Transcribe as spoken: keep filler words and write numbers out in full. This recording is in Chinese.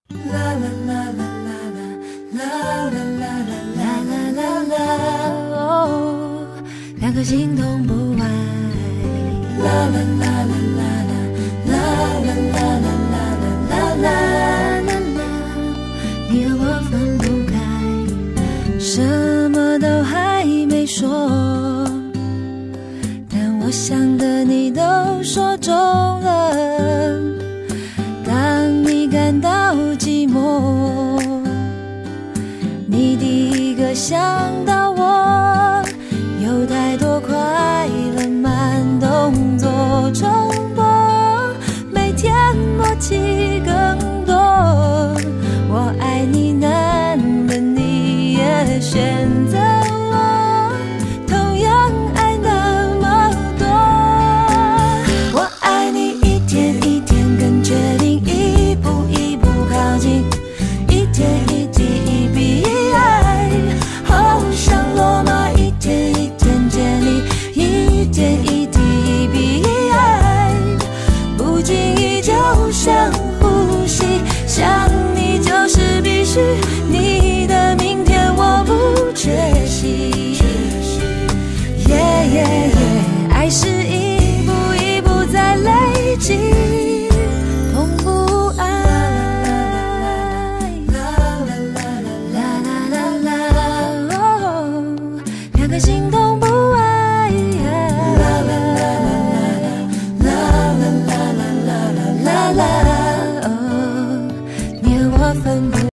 两颗心同步爱，啦啦啦啦啦啦啦啦啦啦啦啦啦啦，你和我分不开，什么都还没说，但我想的你都说中了。当你感到寂寞，你第一个想到我，有太多快乐慢动作重播，每天默契更多。我爱你难的你也选择我，同样爱那么多。我爱你一天一天更确定，一步一步靠近，一点一滴一笔一爱，好像罗马一天一天建立，一点一滴一笔一爱，不经意就像